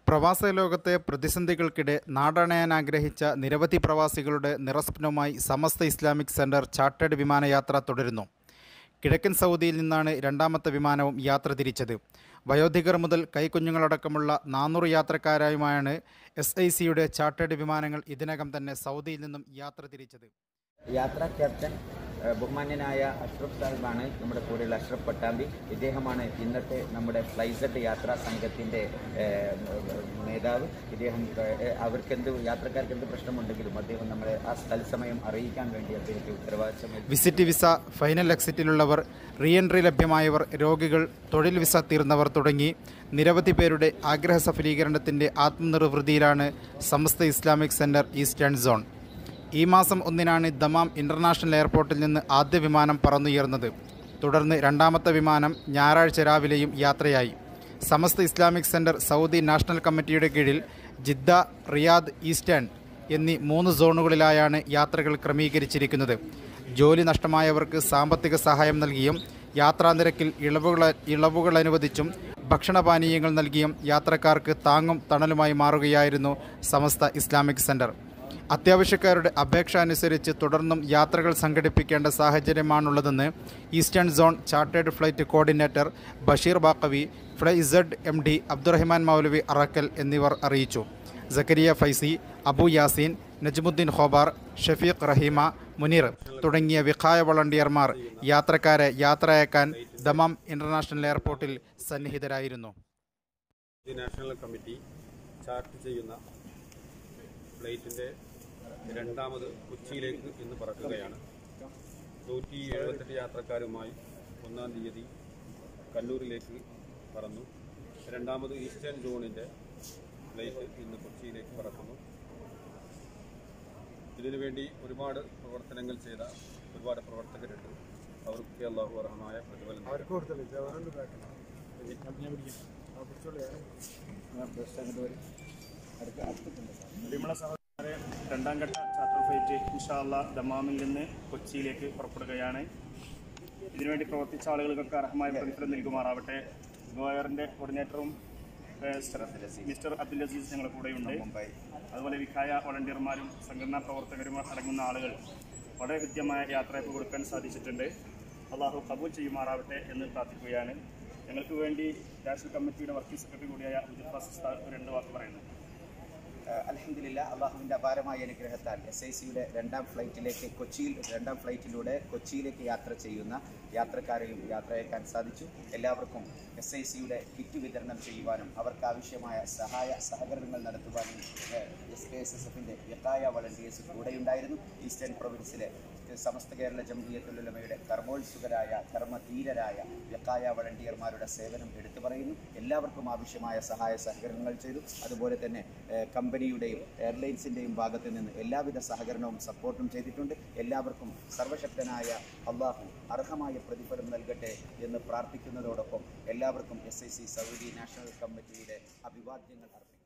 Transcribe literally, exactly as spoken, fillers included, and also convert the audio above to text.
പ്രവാസ ലോകത്തെ പ്രതിസന്ധികൾക്കിടെ നാടണയാൻ ആഗ്രഹിച്ച നിരവധി പ്രവാസികളുടെ നിറസ്വപ്നവുമായി സമസ്ത ഇസ്ലാമിക് സെൻറ്റർ ചാർട്ടേഡ് വിമാനയാത്ര തുടരുന്നു. കിഴക്കൻ സൗദിയിൽ നിന്നാണ് രണ്ടാമത്തെ വിമാനവും യാത്ര തിരിച്ചത്. വയോധികർ മുതൽ കൈക്കുഞ്ഞുങ്ങളടക്കമുള്ള നാനൂറ് യാത്രക്കാരായുമായാണ് എസ് ഐ സിയുടെ ചാർട്ടേഡ് വിമാനങ്ങൾ ഇതിനകം തന്നെ സൗദിയിൽ നിന്നും യാത്ര തിരിച്ചത്. യാത്രാ ക്യാപ്റ്റൻ ബഹുമാന്യനായ അഷ്റഫ് സാഹിബാണ് നമ്മുടെ കൂടെയുള്ള. അഷ്റഫ് പട്ടാമ്പി ഇദ്ദേഹമാണ് ഇന്നത്തെ നമ്മുടെ ഫ്ലൈസെറ്റ് യാത്രാ സംഘത്തിൻ്റെ നേതാവ്. ഇദ്ദേഹം അവർക്കെന്ത് യാത്രക്കാർക്ക് എന്ത് പ്രശ്നമുണ്ടെങ്കിലും അദ്ദേഹം നമ്മളെ ആ തത്സമയം അറിയിക്കാൻ വേണ്ടി അദ്ദേഹത്തെ ഉത്തരവാദിത്തം. വിസിറ്റ് വിസ, ഫൈനൽ എക്സിറ്റിലുള്ളവർ, റീ എൻട്രി ലഭ്യമായവർ, രോഗികൾ, തൊഴിൽ വിസ തീർന്നവർ തുടങ്ങി നിരവധി പേരുടെ ആഗ്രഹ സഫലീകരണത്തിൻ്റെ ആത്മനിർവൃതിയിലാണ് Samastha Islamic centre eastern zone. ഈ മാസം ഒന്നിനാണ് ദമാം ഇൻ്റർനാഷണൽ എയർപോർട്ടിൽ നിന്ന് ആദ്യ വിമാനം പറന്നുയർന്നത്. തുടർന്ന് രണ്ടാമത്തെ വിമാനം ഞായറാഴ്ച രാവിലെയും യാത്രയായി. Samastha Islamic centre Saudi national കമ്മിറ്റിയുടെ കീഴിൽ ജിദ്ദ, റിയാദ്, ഈസ്റ്റേൺ എന്നീ മൂന്ന് സോണുകളിലായാണ് യാത്രകൾ ക്രമീകരിച്ചിരിക്കുന്നത്. ജോലി നഷ്ടമായവർക്ക് സാമ്പത്തിക സഹായം നൽകിയും യാത്രാനിരക്കിൽ ഇളവുകൾ ഇളവുകൾ അനുവദിച്ചും ഭക്ഷണപാനീയങ്ങൾ നൽകിയും യാത്രക്കാർക്ക് താങ്ങും തണലുമായി മാറുകയായിരുന്നു സമസ്ത ഇസ്ലാമിക് സെൻറ്റർ. അത്യാവശ്യക്കാരുടെ അപേക്ഷ അനുസരിച്ച് തുടർന്നും യാത്രകൾ സംഘടിപ്പിക്കേണ്ട സാഹചര്യമാണുള്ളതെന്ന് eastern zone chartered flight coordinator Basheer Baqavi, fly Z M D Abdurahiman Moulavi Arakkal എന്നിവർ അറിയിച്ചു. സക്കരിയ ഫൈസി, അബു യാസീൻ, നജ്മുദ്ദീൻ ഖോബാർ, ഷഫീഖ് റഹീമ, മുനീർ തുടങ്ങിയ വിഖായ വളണ്ടിയർമാർ യാത്രക്കാരെ യാത്രയക്കാൻ ദമാം ഇൻ്റർനാഷണൽ എയർപോർട്ടിൽ സന്നിഹിതരായിരുന്നു. നാഷണൽ കമ്മിറ്റി ചാർട്ട് ചെയ്യുന്ന ഫ്ലൈറ്റിൻ്റെ രണ്ടാമത് കൊച്ചിയിലേക്ക് ഇന്ന് പറക്കുകയാണ്. നൂറ്റി എഴുപത്തെട്ട് യാത്രക്കാരുമായി ഒന്നാം തീയതി കണ്ണൂരിലേക്ക് പറന്നു. രണ്ടാമത് ഈസ്റ്റേൺ സോണിൻ്റെ ഫ്ലൈറ്റ് ഇന്ന് കൊച്ചിയിലേക്ക് പറക്കുന്നു. ഇതിനുവേണ്ടി ഒരുപാട് പ്രവർത്തനങ്ങൾ ചെയ്ത ഒരുപാട് പ്രവർത്തകരുണ്ട്. അവർക്ക് അല്ലാഹു അർഹമായ പ്രതിഫലം. രണ്ടാം ഘട്ട ചാർട്ടർ ഫ്ലൈറ്റ് ഇൻഷാ അല്ലാഹ് ദമാമിൽ നിന്ന് കൊച്ചിയിലേക്ക് പുറപ്പെടുകയാണ്. ഇതിനുവേണ്ടി പ്രവർത്തിച്ച ആളുകൾക്കൊക്കെ അർഹമായ പ്രതിഫലം നൽകുമാറാവട്ടെ. ഗോയറിൻ്റെ കോർഡിനേറ്ററും മിസ്റ്റർ അബ്ദുൽ അസീസ് ഞങ്ങളുടെ കൂടെയുണ്ട്. അതുപോലെ വിഖായ വളണ്ടിയർമാരും സംഘടനാ പ്രവർത്തകരും അടങ്ങുന്ന ആളുകൾ വളരെ കൃത്യമായ യാത്രയപ്പ് കൊടുക്കാൻ സാധിച്ചിട്ടുണ്ട്. അള്ളാഹു കബൂൽ ചെയ്യുമാറാവട്ടെ എന്ന് പ്രാർത്ഥിക്കുകയാണ്. ഞങ്ങൾക്ക് വേണ്ടി നാഷണൽ കമ്മിറ്റിയുടെ വർക്കിംഗ് സെക്രട്ടറി കൂടിയായ ഒരു രണ്ട് വാക്ക് പറയുന്നു. അൽഹംദുലില്ലാഹ്, അള്ളാഹുവിൻ്റെ അപാരമായ അനുഗ്രഹത്താൽ എസ് ഐ സിയുടെ രണ്ടാം ഫ്ലൈറ്റിലേക്ക് കൊച്ചിയിൽ രണ്ടാം ഫ്ലൈറ്റിലൂടെ കൊച്ചിയിലേക്ക് യാത്ര ചെയ്യുന്ന യാത്രക്കാരെയും യാത്രയക്കാൻ സാധിച്ചു. എല്ലാവർക്കും എസ് ഐ സിയുടെ കിറ്റ് വിതരണം ചെയ്യുവാനും അവർക്കാവശ്യമായ സഹായ സഹകരണങ്ങൾ നടത്തുവാനും എസ് കെ എസ് എസ് എഫിൻ്റെ വിഖായ വളണ്ടിയേഴ്സ് കൂടെയുണ്ടായിരുന്നു. ഈസ്റ്റേൺ പ്രൊവിൻസിലെ സമസ്ത കേരള ജംഇയ്യത്തുൽ ഉലമയുടെ കർമ്മോത്സുകരായ കർമ്മധീരരായ വിഖായ വളണ്ടിയർമാരുടെ സേവനം എടുത്തു പറയുന്നു. എല്ലാവർക്കും ആവശ്യമായ സഹായ സഹകരണങ്ങൾ ചെയ്തു. അതുപോലെ തന്നെ കമ്പനിയുടെയും എയർലൈൻസിൻ്റെയും ഭാഗത്തു നിന്ന് എല്ലാവിധ സഹകരണവും സപ്പോർട്ടും ചെയ്തിട്ടുണ്ട്. എല്ലാവർക്കും സർവശക്തനായ അള്ളാഹു അർഹമായ പ്രതിഫലം നൽകട്ടെ എന്ന് പ്രാർത്ഥിക്കുന്നതോടൊപ്പം എല്ലാവർക്കും S I C Saudi national കമ്മിറ്റിയുടെ അഭിവാദ്യങ്ങൾ അർപ്പിക്കുന്നു.